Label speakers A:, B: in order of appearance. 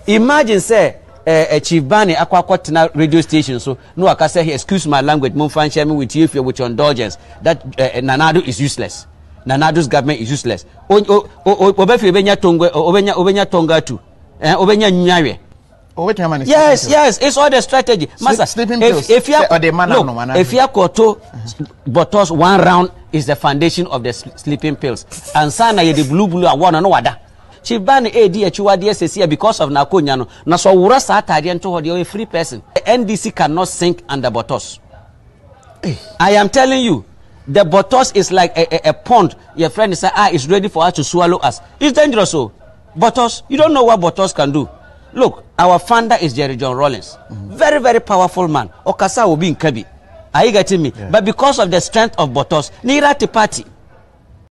A: Imagine say Chief Bani Aquacotina radio station, so no, I can say, excuse my language, Mumfan share me with you with your indulgence, that Nanado is useless. Nanado's government is useless. Obefi Obenya Tonga, Obenya Tonga too. Obenya Nyare. Yes, it's all the strategy. Master, if you koto bottles 1 round is the foundation of the sleeping pills. And sana ye the blue one no wada. Chief Bani ADHUADSC because of Nakonyano. Na so wura sa atade nto ho de a free person. The NDC cannot sink under bottles. I am telling you, the bottles is like a pond. Your friend say, it's ready for us to swallow us. It's dangerous. So, bottles, you don't know what bottles can do. Look, our founder is Jerry John Rawlings. Very, very powerful man. Okasa will be in Kabi. Are you getting me? Yeah. But because of the strength of bottles, Nira party.